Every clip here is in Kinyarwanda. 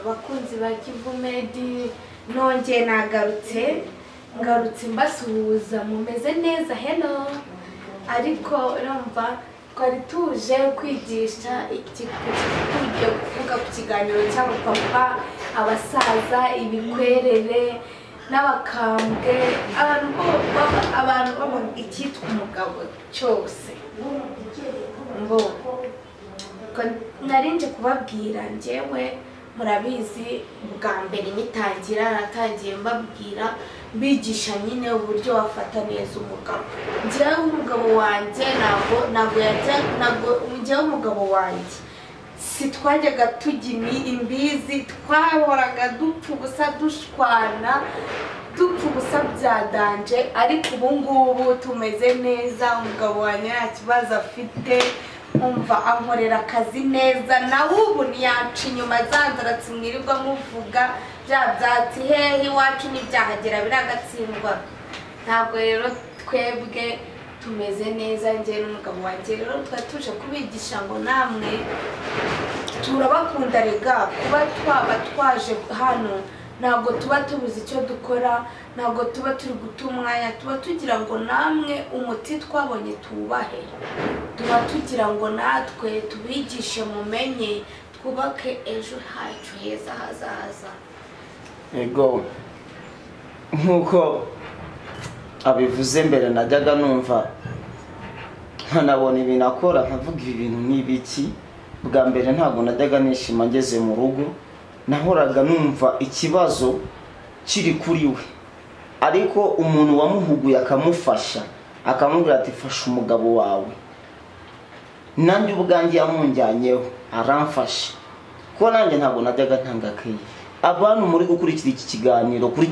abakunzi ba Kivumedi nonge nagarutse mbasuhuza mumeze neza hello ariko urumva twari tuje kwigisha ikikujye kuvuga ku kiganiro cy'abapapa abasaza ibikwerere n'abakambwe abantu baba ikitwa umugabo cyose mbo narinje kubabwira njyewe murabizi bwa mbere nitangira natangiye mbabwira bigisha nyine uburyo wafata neza umugabo njyewe umugabo wanjye njyewe umugabo wanjye si twajyaga tujya imbizi twahoraga dupfa ubusa dushwana dupfa ubusa byadanje ariko ubu ngubu tumeze neza umugabo wanjye nta kibazo afite umva ankorera akazi neza nawe ubu ntiyaca inyuma zanzaratse mwirirwa muvuga bya byatsi hehe iwacu n'ibyahagera biragatsindwa ntabwo rero twebwe tumeze neza njye n'umugabo wanjye rero twatuje kubigisha ngo namwe turabakunda rega kuba twaba twaje hano ntabwo tuba tubuze icyo dukora ntabwo tuba turi guta umwanya tuba tugira ngo namwe umuti twabonye tuwubahe tuba tugira ngo natwe tubigishe mumenye twubake ejo hacu heza hazaza ego nkuko abivuze mbere najyaga numva nkanabona ibintu akora nkavuga ibi bintu n'ibiki bwa mbere ntabwo najyaga nishima ngeze mu rugo nahoraga numva ikibazo kiri kuri we ariko umuntu wamuhuguye akamufasha akamubwira ati fasha umugabo wawe nanjye ubwanjye yamunjyanyeho aramfasha ko nanjye ntabwo najyaga ntangakaye abantu muri gukurikira iki kiganiro kuri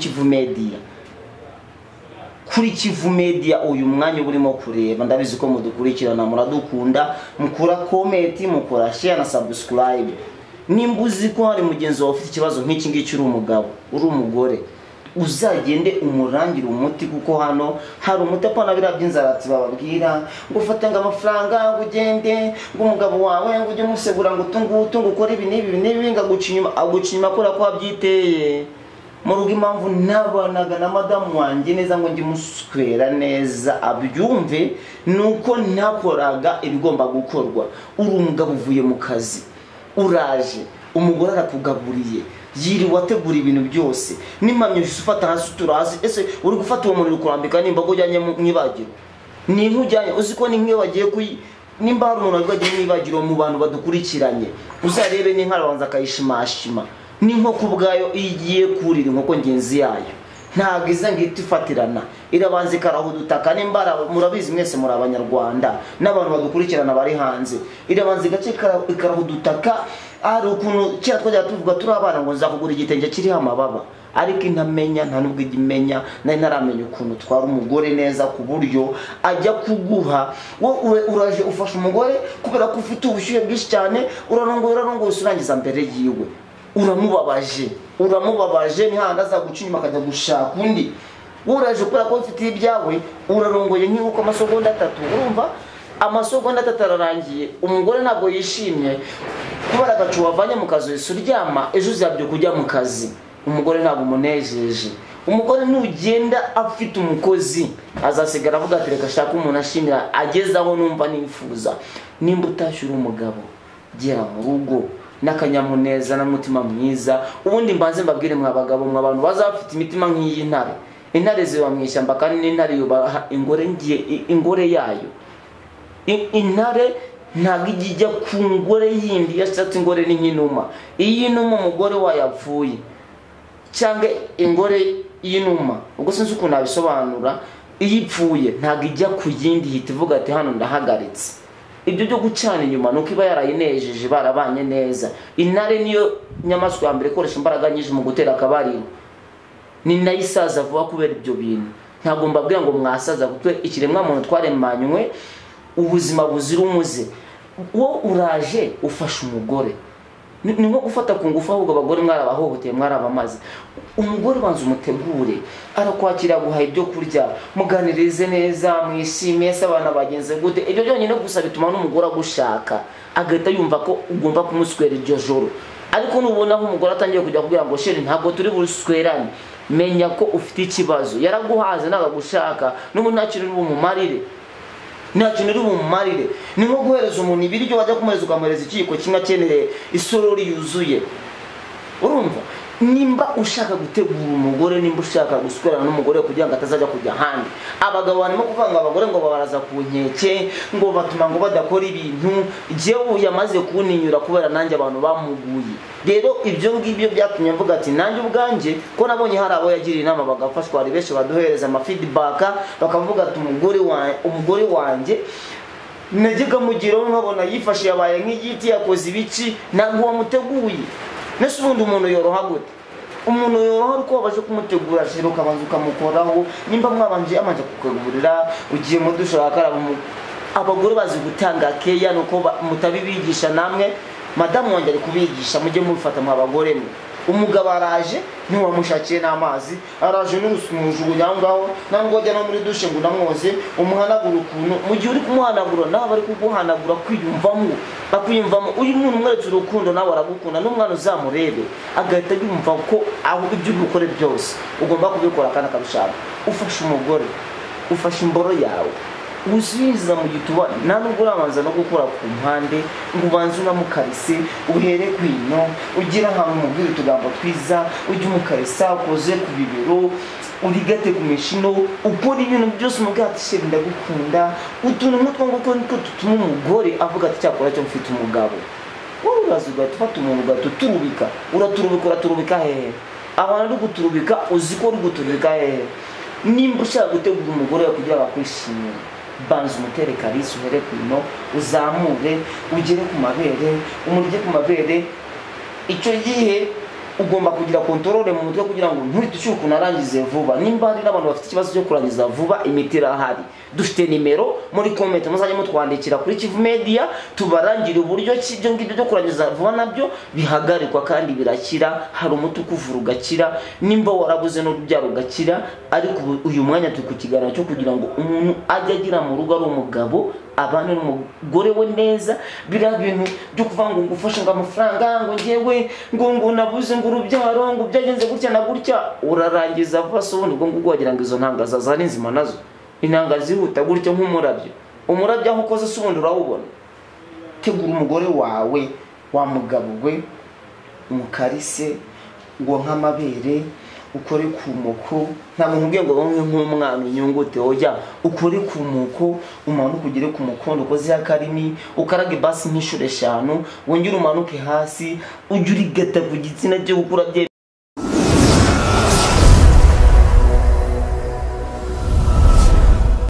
Kivumedi uyu mwanya urimo kureba ndabizi ko mudukurikirana muradukunda mukora comment mukora share na subscribe nimbuzi ko hari mugenzi wawe ufite ikibazo nk'iki ngiki uri umugabo uri umugore uzagende umurangira umuti kuko hano hari umutapa na bira by'inzaratsi bababwira ngo ufata amafaranga ngo ugende ngo umugabo wawe ngo ujye musegura ngo tungu ukora ibi n'ibi agucinyuma akora ko abyiteye mu rugo impamvu nabanaga na madamu wanjye neza ngo njye muswera neza abyumve nuko nakoraga ibigomba gukorwa uri umugabo uvuye mu kazi uraje umugore arakugaburiye yiri wategura ibintu byose nimamye ufata hasi turazi ese uri gufata uwo muntu kurambika nimba gujyanye mwibagiro ni nkujyanye uziko ni nk'iyo bagiye nimba hari umuntu wagiye mwibagiro mu bantu badukurikiranye uzarebe ni nkarabanza akayishimashima ni nko kubwayo igiye kurira inkoko ngenzi yayo ntabwo iza ngita ifatirana irabanza ikarahudutaka nimba murabizi mwese muri abanyarwanda n'abantu badukurikirana bari hanze irabanza igace ikarahudutaka ari ukuntu cya twajya tuvuga turi abana ngo nzakugura igitenge kiriho amababa ariko intamenya nta nubwo igimenya nari naramenya ukuntu twara umugore neza ku buryo ajya kuguha wowe uraje ufasha umugore kubera ko ufite ubushyuhe bwinshi cyane urarongoye usurangiza mbere yiwe uramubabaje ni handa azaguca inyuma akajya gushaka undi uraje kubera ko ufite ibyawe urarongoye nk'uko amasogonda 3 urumva amasogonda 3 ararangiye umugore ntabwo yishimye kubera agacu wavanye mu kazi uryama ejo uzabyo kujya mu kazi umugore ntabwo umunejeje umugore nugenda afite umukozi azasigara avuga ati reka shaka umuntu ashimira agezaho numva nifuza nimba utashyura umugabo gera mu rugo n'akanyamuneza n'umutima mwiza ubundi mbanze mbabwire mwa bagabo mwa abantu bazafite imitima nk'iyi intare ziba mu ishyamba kandi n'intare yubaha ingore yayo intare ntabwo ijya ku ngore yindi yashatse ingore ni nk'inuma iyi numa umugore wayapfuye cyangwa ingore y'inuma ubwo sinzi ukuntu nabisobanura iyo ipfuye ntabwo ijya ku yindi hita ivuga ati hano ndahagaritse ibyo byo gucana inyuma nuko iba yarayinejeje barabanye neza intare niyo nyamaswa ya mbere ikoresha imbaraga nyinshi mu gutera akabariro ni nayo isaza vuba kubera ibyo bintu ntabwo mbabwira ngo mwasaza kuko ikiremwa muntu twaremanywe ubuzima buzira umuze wo uraje ufasha umugore ni nko gufata ku ngufu ahubwo abagore mwarabahohoteye mwarabamaze umugore banza umutegure arakwakira guha ibyo kurya muganirize neza mwishime se abana bagenze gute ibyo byonyine gusa bituma n'umugore agushaka agahita yumva ko ugomba kumuswera iryo joro ariko nubona aho umugore atangiye kujya kubwira ngo sheri ntabwo turi buswerane, menya ko ufite ikibazo. Yaraguhaze nagagushaka n'ubu nta kintu bumumarire, nta kintu bumumarire. Ni nko guhereza umuntu ibiryo wajya kumuhereza ukamuhereza ikiyiko kimwe akeneye isorori yuzuye. Urumva, nimba ushaka gutegura umugore, nimba ushaka guswerana n'umugore kugira ngo atazajya kujya handi. Abagabo barimo kuvanga abagore ngo babaraza ku nkeke, ngo batuma ngo badakora ibintu. Jewe yamaze kuninyura kubera nanjye abantu bamuguye. Rero ibyo ngibyo byatumye mvuga ati nanjye ubwanje ko nabonye hari abo yagiriye inama bagafashwa, ari benshi baduhereza ama feedback bakavuga ati umugore wanjye najyaga mugiraho nkabona yifashe yabaye nk'igiti yakoze ibici, ntabwo wamuteguye. Nese ubundi umuntu yoroha gute? Umuntu yoroha uko wabaje kumutegura shero kabanza ukamukoraho, nimba mwabanje amanje kukugaburira, ugiye mu dusha akaraba. Abagore bazi gutanga keya nuko mutabibigisha namwe. Madamu wanjye ari kubigisha, mujye mufata mu abagore mwe. Umugabo araje ntiwamushakiye n'amazi, araje n'umujugunya ngaho nangwa ajya no muri dushe ngo namwoze umuhanagura ukuntu. Mu gihe uri kumuhanagura nawe ari kuguhanagura kwiyumvamo, akwiyumvamo. Uyu muntu umweretse urukundo nawe aragukunda, n'umwana uzamurebe agahita yumva ko aho ibyo ukore byose ugomba kubikora kandi akabishaka. Ufashe umugore, ufashe imboro yawe, usubiza mu gituba, nta nubwo urabanza no gukora ku mpande ngo ubanze unamukarise, uhere kwino ugira ahantu umubwira utugambo twiza, ujye umukarisa ukoze ku bibero, urigate ku mishino, ukora ibintu byose umubwira ati sheri ndagukunda. Utuntu nk'utwo ngutwo nitwo dutuma umugore avuga ati cyakora cyo mfite umugabo. Wowe uraza ugahita ufata umuntu ugatuturubika, uraturubika hehe? Abantu uri guturubika uzi ko uri guturubika hehe? Nimba ushaka gutegura umugore kugira ngo akwishimire, banza umutere karisi, uhere kwino, uzamure ugere ku mabere, umurye ku mabere. Icyo gihe ugomba kugira kontrole mu mutwe kugira ngo ntuhite ushyuka unarangize vuba. Nimba hari n'abantu bafite ikibazo cyo kurangiza vuba, imiti irahari. Dufite nimero muri comment muzajye mutwandikira kuri Kivu Media, tubarangire uburyo ibyo ngibyo byo kurangiza vuba nabyo bihagarikwa kandi birakira. Hari umuti ukuvura ugakira, nimba warabuze n'urubyaro ugakira. Ariko uyu mwanya turi ku kiganiro cyo kugira ngo umuntu ajye agira mu rugo ari umugabo, abana n'umugore we neza. Biriya bintu byo kuvuga ngo ngufashe ngo amafaranga, ngo ngewe ngo nabuze ngo urubyaro, ngo byagenze gutya na gutya, urarangiza vuba. So ubundi ngo wagira ngo izo ntangaza zari nzima nazo, intanga zihuta gutya nk'umurabyo. Umurabyo aho ukoze se ubundi urawubona. Tegura umugore wawe, wa mugabo we, umukarise, ngo nk'amabere, ukore ku muko. Nta muntu ubwiye ngo bamwe nk'umwana unyungute, oya, ukore ku muko, umanuke ugere ku mukondo ukoze akarimi, ukarage basi nk'inshuro 5, wongere umanuke hasi, ujye urigata ku gitsina cyo gukura bye.